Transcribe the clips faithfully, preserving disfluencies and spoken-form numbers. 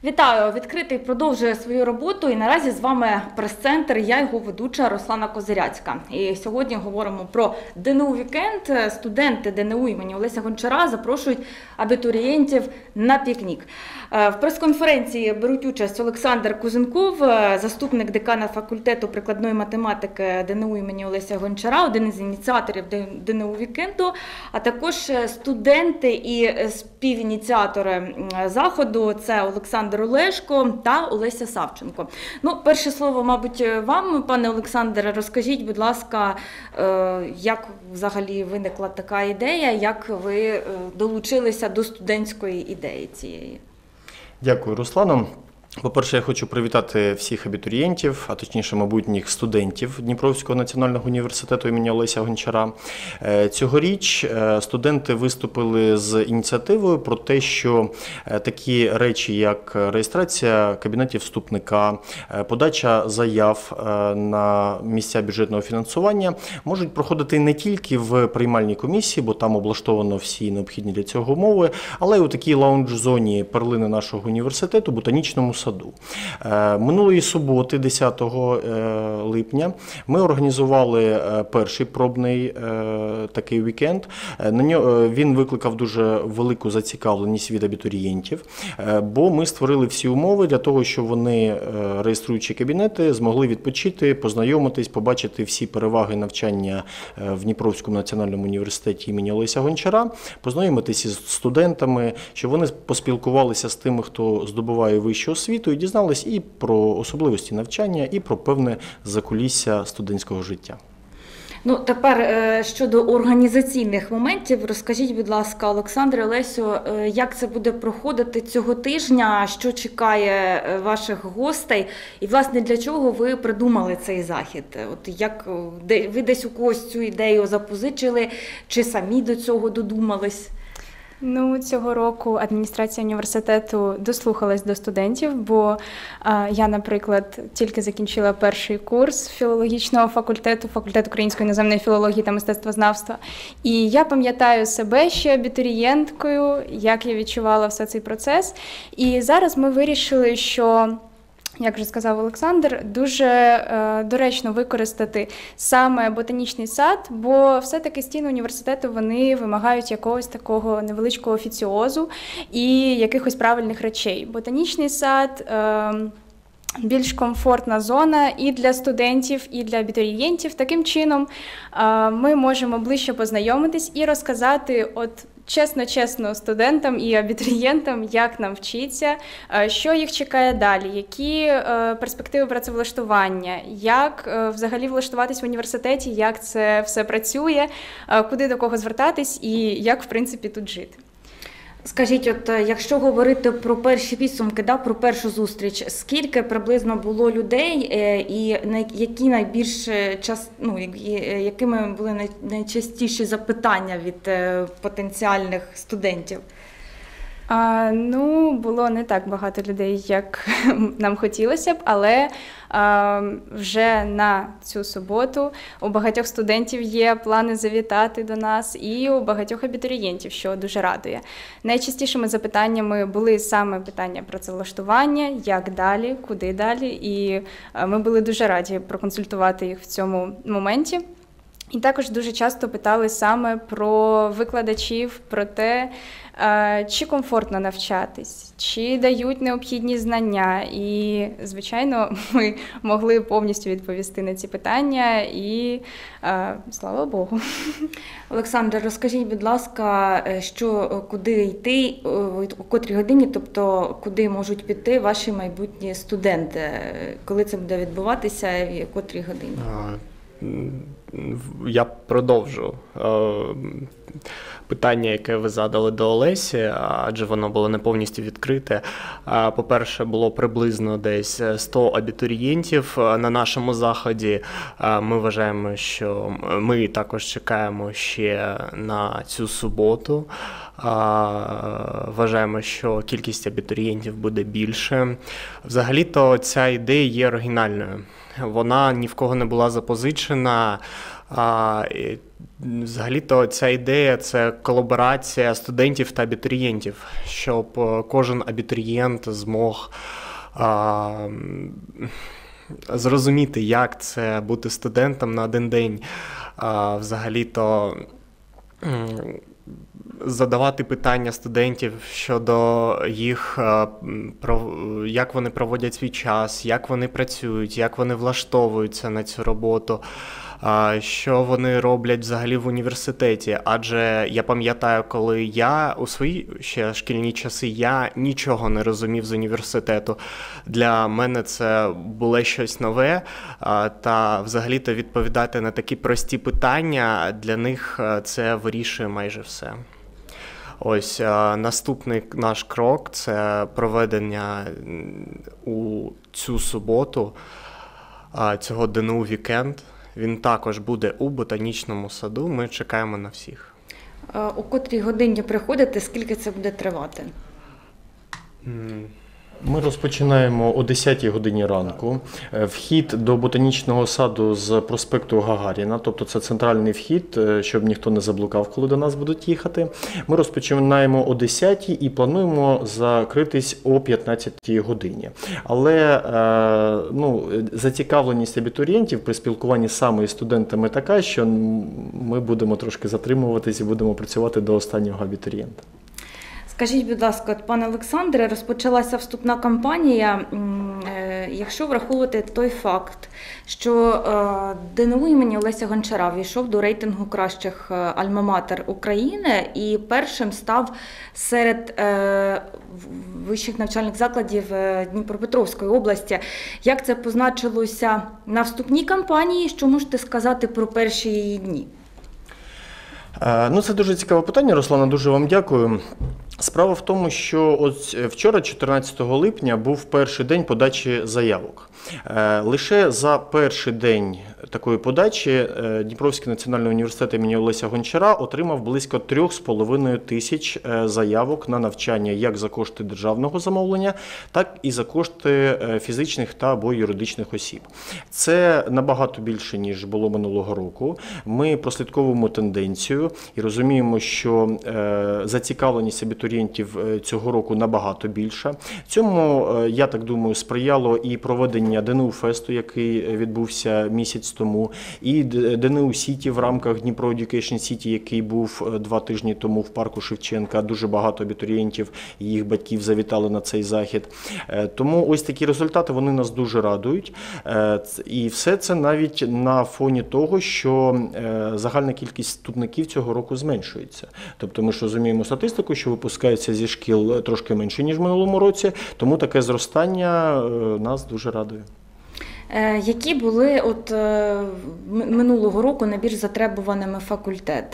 Вітаю! Відкритий продовжує свою роботу і наразі з вами прес-центр, я його ведуча Руслана Козиряцька. І сьогодні говоримо про ДНУ Вікенд. Студенти ДНУ імені Олеся Гончара запрошують абітурієнтів на пікнік. В прес-конференції беруть участь Олександр Кузенков, заступник декана факультету прикладної математики ДНУ імені Олеся Гончара, один із ініціаторів ДНУ Вікенду, а також студенти і співініціатори заходу – це Олександр Олешко та Олеся Савченко. Ну, перше слово, мабуть, вам, пане Олександре, розкажіть, будь ласка, як взагалі виникла така ідея, як ви долучилися до студентської ідеї цієї? Дякую, Руслано. По-перше, я хочу привітати всіх абітурієнтів, а точніше майбутніх студентів Дніпровського національного університету імені Олеся Гончара. Цьогоріч студенти виступили з ініціативою про те, що такі речі, як реєстрація кабінетів вступника, подача заяв на місця бюджетного фінансування, можуть проходити не тільки в приймальній комісії, бо там облаштовано всі необхідні для цього умови, але й у такій лаунж-зоні перлини нашого університету, ботанічному саду. Минулої суботи, десятого липня, ми організували перший пробний такий вікенд. Він викликав дуже велику зацікавленість від абітурієнтів, бо ми створили всі умови для того, щоб вони, реєструючи кабінети, змогли відпочити, познайомитись, побачити всі переваги навчання в Дніпровському національному університеті імені Олеся Гончара, познайомитись із студентами, щоб вони поспілкувалися з тими, хто здобуває вищу освіту, і дізнались і про особливості навчання, і про певне закулісся студентського життя. Ну, тепер щодо організаційних моментів, розкажіть, будь ласка, Олександре, Олесю, як це буде проходити цього тижня, що чекає ваших гостей, і, власне, для чого ви придумали цей захід? От як ви десь у когось цю ідею запозичили, чи самі до цього додумались? Ну, цього року адміністрація університету дослухалась до студентів, бо а, я, наприклад, тільки закінчила перший курс філологічного факультету, факультет української іноземної філології та мистецтвознавства. І я пам'ятаю себе ще абітурієнткою, як я відчувала все цей процес. І зараз ми вирішили, що, як вже сказав Олександр, дуже е, доречно використати саме ботанічний сад, бо все-таки стіни університету, вони вимагають якогось такого невеличкого офіціозу і якихось правильних речей. Ботанічний сад е, більш комфортна зона і для студентів, і для абітурієнтів. Таким чином е, ми можемо ближче познайомитись і розказати от чесно-чесно студентам і абітурієнтам, як нам вчиться, що їх чекає далі, які перспективи працевлаштування, як взагалі влаштуватись в університеті, як це все працює, куди до кого звертатись і як, в принципі, тут жити. Скажіть, от якщо говорити про перші підсумки, да, про першу зустріч, скільки приблизно було людей і які найбільш час, ну, якими були найчастіші запитання від потенціальних студентів? А, ну, було не так багато людей, як нам хотілося б, але а, вже на цю суботу у багатьох студентів є плани завітати до нас і у багатьох абітурієнтів, що дуже радує. Найчастішими запитаннями були саме питання працевлаштування, як далі, куди далі, і а, ми були дуже раді проконсультувати їх в цьому моменті. І також дуже часто питали саме про викладачів, про те, чи комфортно навчатись, чи дають необхідні знання. І, звичайно, ми могли повністю відповісти на ці питання і, слава Богу. Олександр, розкажіть, будь ласка, що, куди йти, у котрій годині, тобто куди можуть піти ваші майбутні студенти? Коли це буде відбуватися і в котрій годині? Я продовжу питання, яке ви задали до Олесі, адже воно було не повністю відкрите. По-перше, було приблизно десь сто абітурієнтів на нашому заході. Ми вважаємо, що ми також чекаємо ще на цю суботу. Вважаємо, що кількість абітурієнтів буде більше. Взагалі-то ця ідея є оригінальною. Вона ні в кого не була запозичена. А, і, взагалі-то ця ідея – це колаборація студентів та абітурієнтів, щоб кожен абітурієнт змог а, зрозуміти, як це бути студентом на один день. А, взагалі-то задавати питання студентів щодо їх, як вони проводять свій час, як вони працюють, як вони влаштовуються на цю роботу, що вони роблять взагалі в університеті. Адже я пам'ятаю, коли я у свої ще шкільні часи, я нічого не розумів з університету. Для мене це було щось нове, та взагалі-то відповідати на такі прості питання, для них це вирішує майже все. Ось наступний наш крок – це проведення у цю суботу цього ДНУ Вікенд. Він також буде у Ботанічному саду, ми чекаємо на всіх. У котрій годині приходите, скільки це буде тривати? Ми розпочинаємо о десятій годині ранку. Вхід до Ботанічного саду з проспекту Гагаріна, тобто це центральний вхід, щоб ніхто не заблукав, коли до нас будуть їхати. Ми розпочинаємо о десятій і плануємо закритись о п'ятнадцятій годині. Але ну, зацікавленість абітурієнтів при спілкуванні саме із студентами така, що ми будемо трошки затримуватись і будемо працювати до останнього абітурієнта. Скажіть, будь ласка, пане Олександре, розпочалася вступна кампанія. Якщо враховувати той факт, що ДНУ імені Олеся Гончара війшов до рейтингу кращих альма-матер України і першим став серед вищих навчальних закладів Дніпропетровської області, як це позначилося на вступній кампанії? Що можете сказати про перші її дні? Ну, це дуже цікаве питання, Руслана, дуже вам дякую. Справа в тому, що от вчора, чотирнадцятого липня, був перший день подачі заявок. Лише за перший день такої подачі Дніпровський національний університет імені Олеся Гончара отримав близько трьох з половиною тисяч заявок на навчання як за кошти державного замовлення, так і за кошти фізичних та або юридичних осіб. Це набагато більше, ніж було минулого року. Ми прослідковуємо тенденцію і розуміємо, що зацікавленість абітурієнтів цього року набагато більша. Цьому, я так думаю, сприяло і проведення ДНУ-фесту, який відбувся місяць тому, і ДНУ Сіті в рамках Дніпро Education City, який був два тижні тому в парку Шевченка. Дуже багато абітурієнтів і їх батьків завітали на цей захід. Тому ось такі результати, вони нас дуже радують. І все це навіть на фоні того, що загальна кількість вступників цього року зменшується. Тобто ми ж розуміємо статистику, що випускається зі шкіл трошки менше, ніж в минулому році, тому таке зростання нас дуже радує. Які були от минулого року найбільш затребуваними факультети?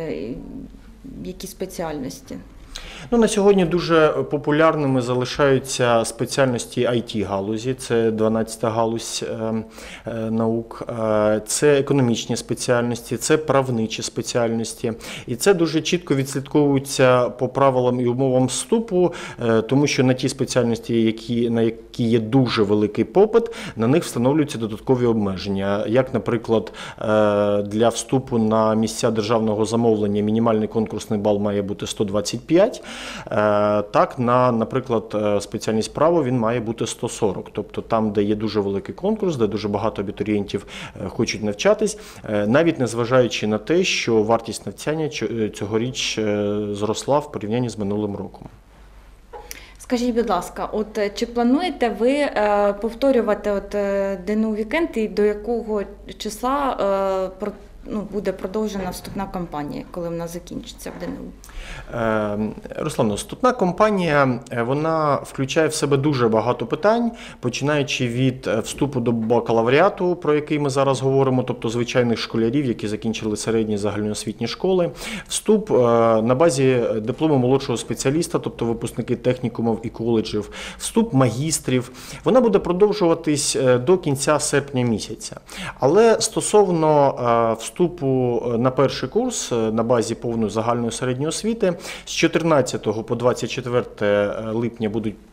Які спеціальності? Ну, на сьогодні дуже популярними залишаються спеціальності ай ті-галузі, це дванадцята галузь е, е, наук, е, це економічні спеціальності, це правничі спеціальності. І це дуже чітко відслідковується по правилам і умовам вступу, е, тому що на ті спеціальності, які, на які є дуже великий попит, на них встановлюються додаткові обмеження. Як, наприклад, е, для вступу на місця державного замовлення мінімальний конкурсний бал має бути сто двадцять п'ять, так, на, наприклад, спеціальність право він має бути сто сорок. Тобто там, де є дуже великий конкурс, де дуже багато абітурієнтів хочуть навчатись, навіть незважаючи на те, що вартість навчання цьогоріч зросла в порівнянні з минулим роком. Скажіть, будь ласка, от чи плануєте ви е, повторювати от ДНУ Вікенд і до якого числа е, про, ну, буде продовжена вступна кампанія, коли вона закінчиться в ДНУ? Руслано, вступна кампанія, вона включає в себе дуже багато питань, починаючи від вступу до бакалавріату, про який ми зараз говоримо, тобто звичайних школярів, які закінчили середні загальноосвітні школи, вступ на базі диплому молодшого спеціаліста, тобто випускники технікумів і коледжів, вступ магістрів. Вона буде продовжуватись до кінця серпня місяця. Але стосовно вступу на перший курс на базі повної загальної середньої освіти, з чотирнадцятого по двадцять четверте липня будуть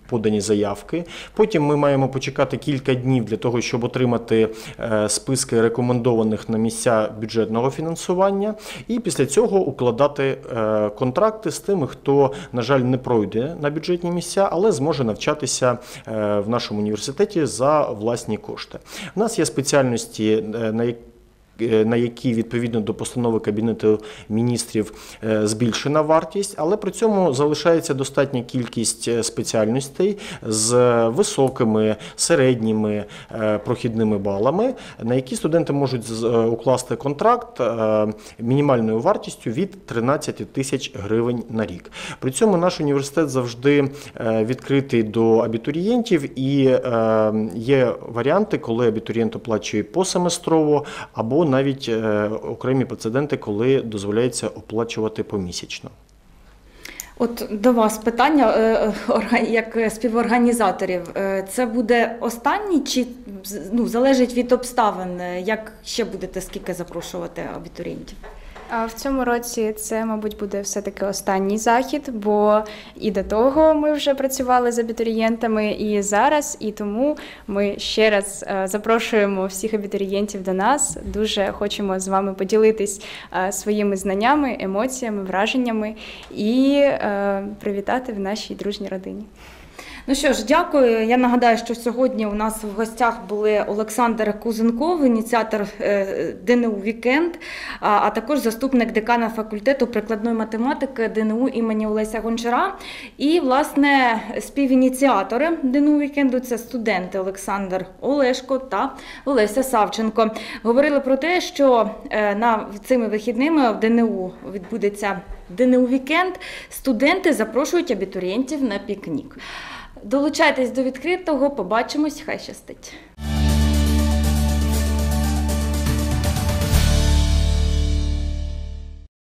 подані заявки. Потім ми маємо почекати кілька днів для того, щоб отримати списки рекомендованих на місця бюджетного фінансування. І після цього укладати контракти з тими, хто, на жаль, не пройде на бюджетні місця, але зможе навчатися в нашому університеті за власні кошти. У нас є спеціальності, на які на які, відповідно до постанови Кабінету міністрів, збільшена вартість, але при цьому залишається достатня кількість спеціальностей з високими, середніми прохідними балами, на які студенти можуть укласти контракт мінімальною вартістю від тринадцять тисяч гривень на рік. При цьому наш університет завжди відкритий до абітурієнтів, і є варіанти, коли абітурієнт оплачує посеместрово, або навіть окремі прецеденти, коли дозволяється оплачувати помісячно. От до вас питання, як співорганізаторів. Це буде останній чи ну, залежить від обставин? Як ще будете скільки запрошувати абітурієнтів? А в цьому році це, мабуть, буде все-таки останній захід, бо і до того ми вже працювали з абітурієнтами, і зараз, і тому ми ще раз запрошуємо всіх абітурієнтів до нас. Дуже хочемо з вами поділитись своїми знаннями, емоціями, враженнями і привітати в нашій дружній родині. Ну що ж, дякую. Я нагадаю, що сьогодні у нас в гостях були Олександр Кузенков, ініціатор ДНУ «Вікенд», а також заступник декана факультету прикладної математики ДНУ імені Олеся Гончара. І, власне, співініціатори ДНУ «Вікенду» – це студенти Олександр Олешко та Олеся Савченко. Говорили про те, що на цими вихідними в ДНУ відбудеться ДНУ «Вікенд». Студенти запрошують абітурієнтів на пікнік. Долучайтесь до відкритого, побачимось, хай щастить!